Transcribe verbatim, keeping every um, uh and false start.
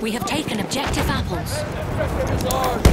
We have taken objective apples. Objective is ours.